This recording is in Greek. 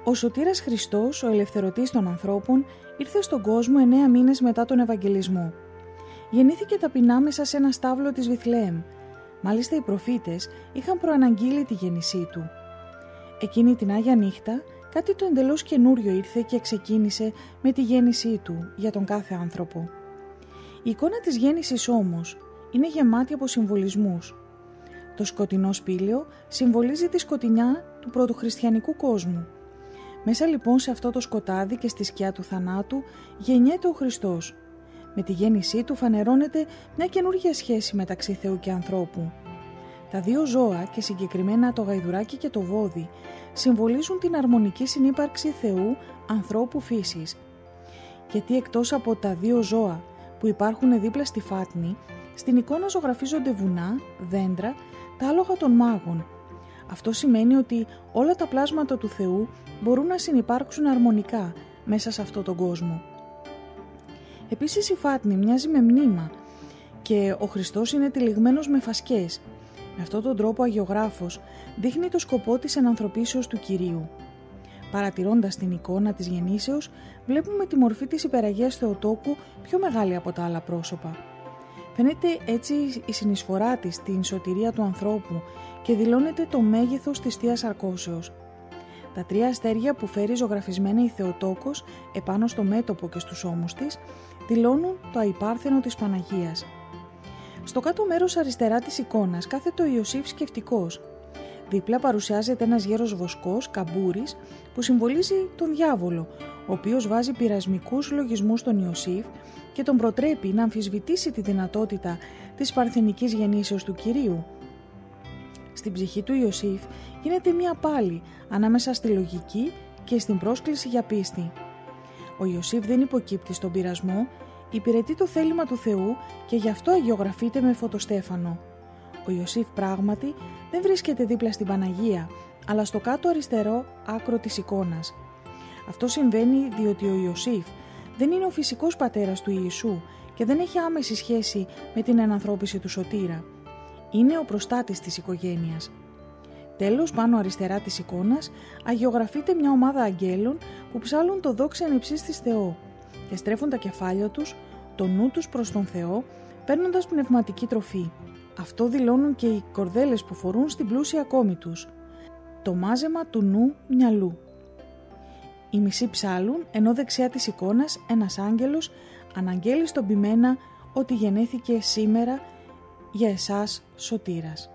Ο Σωτήρας Χριστός, ο ελευθερωτής των ανθρώπων, ήρθε στον κόσμο 9 μήνες μετά τον Ευαγγελισμό. Γεννήθηκε ταπεινά μέσα σε ένα στάβλο της Βιθλεέμ. Μάλιστα οι προφήτες είχαν προαναγγείλει τη γέννησή του. Εκείνη την Άγια Νύχτα κάτι το εντελώς καινούριο ήρθε και ξεκίνησε με τη γέννησή του για τον κάθε άνθρωπο. Η εικόνα της γέννησης όμως είναι γεμάτη από συμβολισμούς. Το σκοτεινό σπήλαιο συμβολίζει τη σκοτεινιά του πρωτοχριστιανικού κόσμου. Μέσα λοιπόν σε αυτό το σκοτάδι και στη σκιά του θανάτου γεννιέται ο Χριστός. Με τη γέννησή του φανερώνεται μια καινούργια σχέση μεταξύ Θεού και ανθρώπου. Τα δύο ζώα και συγκεκριμένα το γαϊδουράκι και το βόδι συμβολίζουν την αρμονική συνύπαρξη Θεού, ανθρώπου, φύσης. Γιατί εκτός από τα δύο ζώα που υπάρχουν δίπλα στη φάτνη, στην εικόνα ζωγραφίζονται βουνά, δέντρα, τα άλογα των μάγων. Αυτό σημαίνει ότι όλα τα πλάσματα του Θεού μπορούν να συνυπάρξουν αρμονικά μέσα σε αυτόν τον κόσμο. Επίσης η φάτνη μοιάζει με μνήμα και ο Χριστός είναι τυλιγμένος με φασκές. Με αυτόν τον τρόπο ο αγιογράφος δείχνει το σκοπό της ενανθρωπίσεως του Κυρίου. Παρατηρώντας την εικόνα της γεννήσεως, βλέπουμε τη μορφή της υπεραγίας Θεοτόκου πιο μεγάλη από τα άλλα πρόσωπα. Φαίνεται έτσι η συνεισφορά της στην σωτηρία του ανθρώπου και δηλώνεται το μέγεθος της Θείας Αρκώσεως. Τα 3 αστέρια που φέρει ζωγραφισμένα η Θεοτόκος επάνω στο μέτωπο και στους ώμους της δηλώνουν το αϊπάρθενο της Παναγίας. Στο κάτω μέρος αριστερά της εικόνας κάθεται ο Ιωσήφ σκεφτικός. Δίπλα παρουσιάζεται ένας γέρος βοσκός, καμπούρης, που συμβολίζει τον διάβολο, ο οποίος βάζει πειρασμικούς λογισμούς στον Ιωσήφ και τον προτρέπει να αμφισβητήσει τη δυνατότητα της παρθενικής γεννήσεως του Κυρίου. Στην ψυχή του Ιωσήφ γίνεται μία πάλη ανάμεσα στη λογική και στην πρόσκληση για πίστη. Ο Ιωσήφ δεν υποκύπτει στον πειρασμό, υπηρετεί το θέλημα του Θεού και γι' αυτό αγιογραφείται με φωτοστέφανο. Ο Ιωσήφ πράγματι δεν βρίσκεται δίπλα στην Παναγία, αλλά στο κάτω αριστερό άκρο της εικόνας. Αυτό συμβαίνει διότι ο Ιωσήφ δεν είναι ο φυσικός πατέρας του Ιησού και δεν έχει άμεση σχέση με την ενανθρώπιση του Σωτήρα. Είναι ο προστάτης της οικογένειας. Τέλος, πάνω αριστερά της εικόνας αγιογραφείται μια ομάδα αγγέλων που ψάλλουν το δόξα εν υψίστοις Θεό και στρέφουν τα κεφάλια τους, το νου τους προς τον Θεό, παίρνοντας πνευματική τροφή. Αυτό δηλώνουν και οι κορδέλες που φορούν στην πλούσια κόμη τους. Το μάζεμα του νου μυαλού. Οι μισοί ψάλλουν, ενώ δεξιά της εικόνας ένας άγγελος αναγγέλει στον ποιμένα ότι γεννήθηκε σήμερα για εσάς σωτήρας.